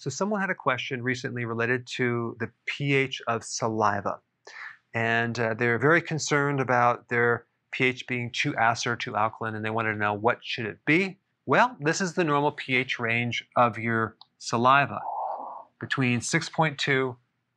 So someone had a question recently related to the pH of saliva. And they're very concerned about their pH being too acid or too alkaline, and they wanted to know what should it be. Well, this is the normal pH range of your saliva, between 6.2 to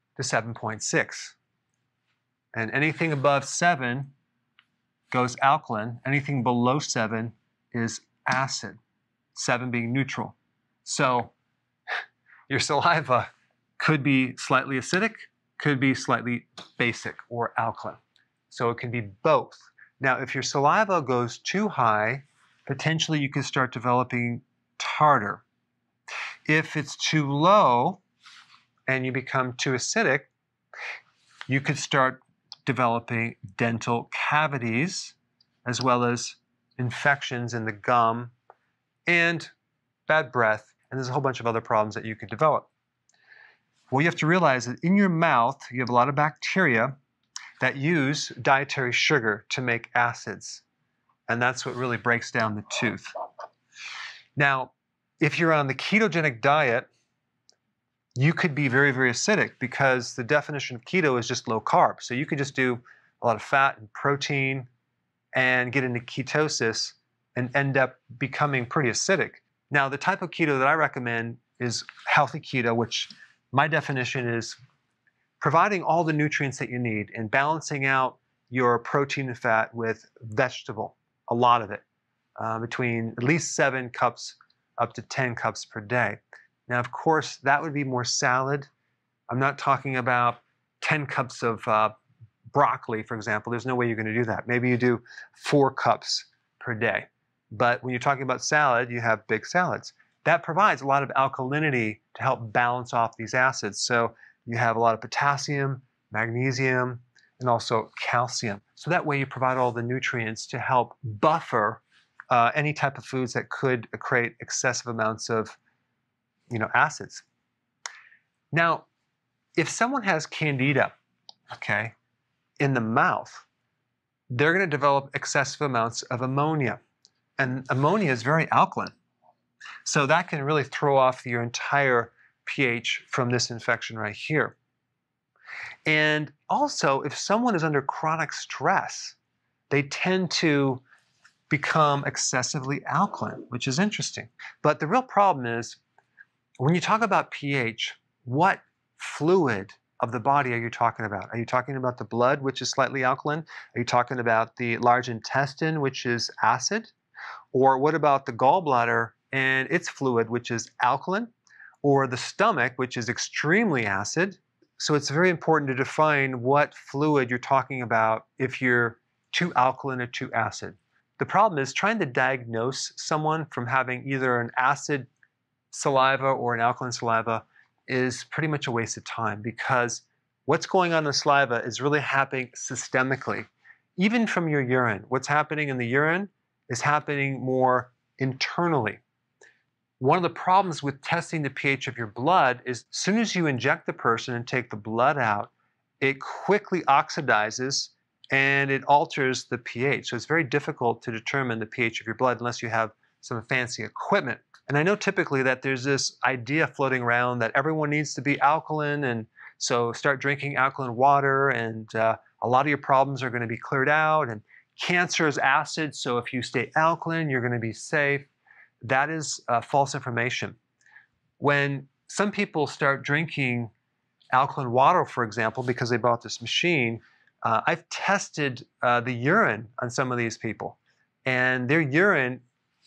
7.6. And anything above 7 goes alkaline. Anything below 7 is acid, 7 being neutral. So your saliva could be slightly acidic, could be slightly basic or alkaline. So it can be both. Now, if your saliva goes too high, potentially you could start developing tartar. If it's too low and you become too acidic, you could start developing dental cavities, as well as infections in the gum and bad breath. And there's a whole bunch of other problems that you could develop. Well, you have to realize that in your mouth, you have a lot of bacteria that use dietary sugar to make acids. And that's what really breaks down the tooth. Now, if you're on the ketogenic diet, you could be very, very acidic because the definition of keto is just low carb. So you could just do a lot of fat and protein and get into ketosis and end up becoming pretty acidic. Now, the type of keto that I recommend is healthy keto, which my definition is providing all the nutrients that you need and balancing out your protein and fat with vegetable, a lot of it, between at least 7 cups up to 10 cups per day. Now, of course, that would be more salad. I'm not talking about 10 cups of broccoli, for example. There's no way you're going to do that. Maybe you do 4 cups per day. But when you're talking about salad, you have big salads. That provides a lot of alkalinity to help balance off these acids. So you have a lot of potassium, magnesium, and also calcium. So that way you provide all the nutrients to help buffer any type of foods that could create excessive amounts of acids. Now, if someone has candida, in the mouth, they're going to develop excessive amounts of ammonia. And ammonia is very alkaline. So that can really throw off your entire pH from this infection right here. And also, if someone is under chronic stress, they tend to become excessively alkaline, which is interesting. But the real problem is, when you talk about pH, what fluid of the body are you talking about? Are you talking about the blood, which is slightly alkaline? Are you talking about the large intestine, which is acid? Or what about the gallbladder and its fluid, which is alkaline? Or the stomach, which is extremely acid? So it's very important to define what fluid you're talking about if you're too alkaline or too acid. The problem is trying to diagnose someone from having either an acid saliva or an alkaline saliva is pretty much a waste of time, because what's going on in the saliva is really happening systemically. Even from your urine, what's happening in the urine is happening more internally. One of the problems with testing the pH of your blood is as soon as you inject the person and take the blood out, it quickly oxidizes and it alters the pH. So it's very difficult to determine the pH of your blood unless you have some fancy equipment. And I know typically that there's this idea floating around that everyone needs to be alkaline, and so start drinking alkaline water and a lot of your problems are going to be cleared out, and cancer is acid, so if you stay alkaline, you're going to be safe. That is false information. When some people start drinking alkaline water, for example, because they bought this machine, I've tested the urine on some of these people, and their urine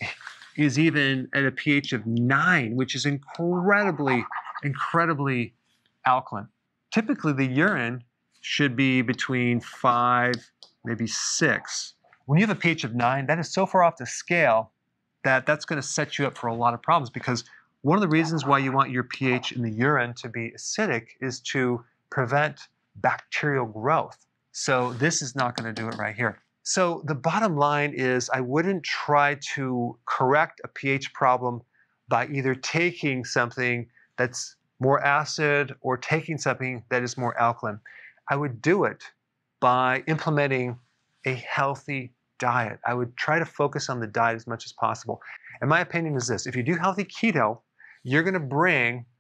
is even at a pH of 9, which is incredibly, incredibly alkaline. Typically, the urine should be between 5, maybe 6. When you have a pH of 9, that is so far off the scale that that's going to set you up for a lot of problems, because one of the reasons why you want your pH in the urine to be acidic is to prevent bacterial growth. So this is not going to do it right here. So the bottom line is I wouldn't try to correct a pH problem by either taking something that's more acid or taking something that is more alkaline. I would do it by implementing a healthy diet. I would try to focus on the diet as much as possible. And my opinion is this: if you do healthy keto, you're going to bring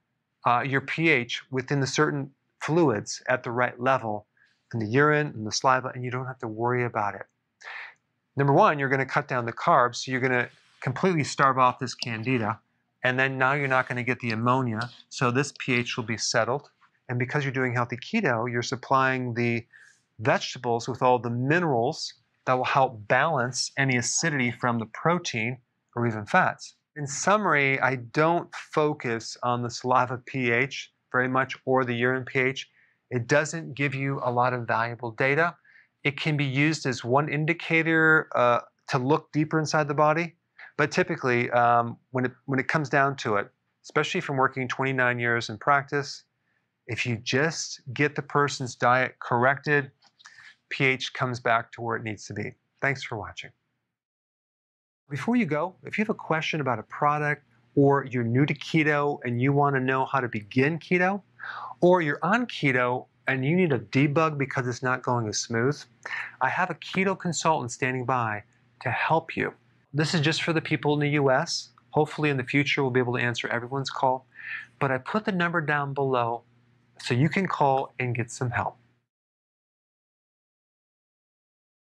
your pH within the certain fluids at the right level in the urine and the saliva, and you don't have to worry about it. Number one, you're going to cut down the carbs, so you're going to completely starve off this candida, and then now you're not going to get the ammonia, so this pH will be settled. And because you're doing healthy keto, you're supplying the vegetables with all the minerals that will help balance any acidity from the protein or even fats. In summary, I don't focus on the saliva pH very much or the urine pH. It doesn't give you a lot of valuable data. It can be used as one indicator to look deeper inside the body. But typically, when it comes down to it, especially from working 29 years in practice, if you just get the person's diet corrected, pH comes back to where it needs to be. Thanks for watching. Before you go, if you have a question about a product, or you're new to keto and you want to know how to begin keto, or you're on keto and you need a debug because it's not going as smooth, I have a keto consultant standing by to help you. This is just for the people in the US. Hopefully in the future we'll be able to answer everyone's call. But I put the number down below so you can call and get some help.